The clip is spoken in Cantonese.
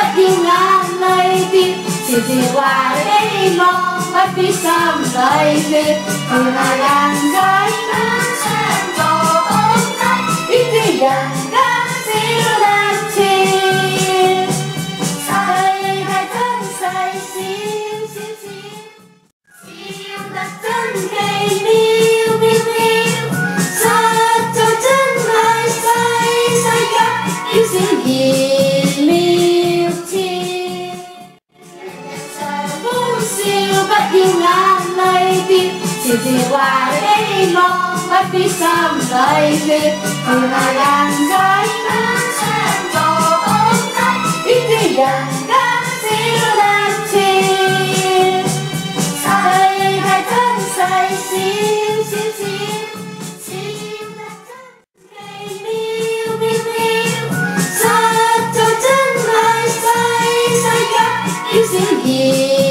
要眼淚跌，時時懷希望，不必心裏血。陪下人在分享個空間，於知人間少得切。世界真細，小小小，笑得真奇妙妙妙，實在真係細細腳，嬌小而苗條。歡笑不要眼淚跌，時時懷希望，不必心裏血。陪下人在分享個空間，於知人間少得切。世界真細，小小小，笑得真奇妙妙妙，實在真係細細腳，嬌小而